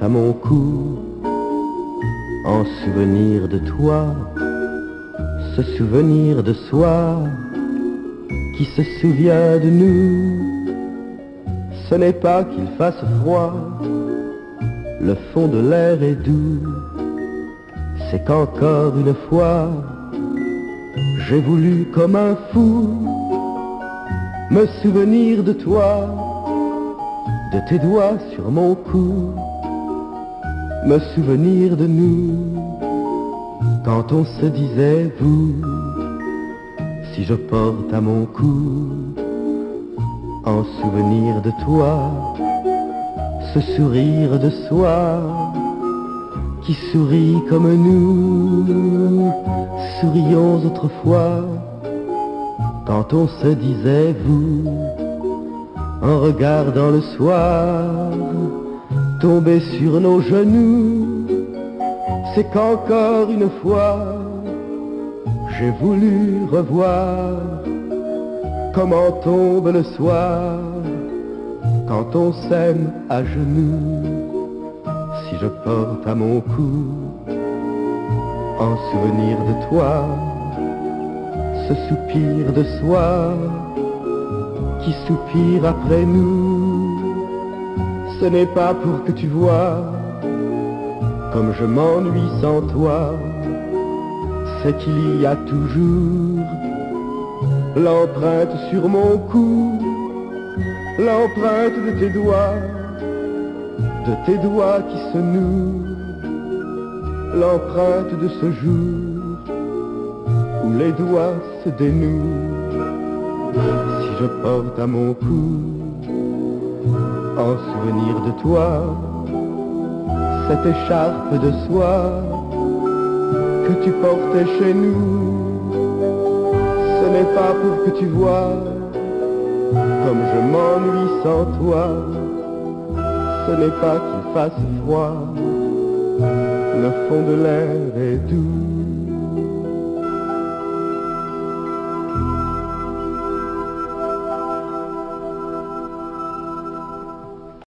à mon cou, en souvenir de toi, ce souvenir de soi qui se souvient de nous. Ce n'est pas qu'il fasse froid, le fond de l'air est doux, c'est qu'encore une fois, j'ai voulu comme un fou me souvenir de toi, de tes doigts sur mon cou, me souvenir de nous, quand on se disait vous, si je porte à mon cou, en souvenir de toi, ce sourire de soi, qui sourit comme nous, sourions autrefois, quand on se disait vous, en regardant le soir, tomber sur nos genoux, c'est qu'encore une fois, j'ai voulu revoir comment tombe le soir, quand on s'aime à genoux, si je porte à mon cou, en souvenir de toi, ce soupir de soi, qui soupire après nous, ce n'est pas pour que tu vois, comme je m'ennuie sans toi, c'est qu'il y a toujours l'empreinte sur mon cou, l'empreinte de tes doigts qui se nouent, l'empreinte de ce jour où les doigts se dénouent. Si je porte à mon cou, en souvenir de toi, cette écharpe de soie que tu portais chez nous, ce n'est pas pour que tu vois comme je m'ennuie sans toi, ce n'est pas qu'il fasse froid, le fond de l'air est doux.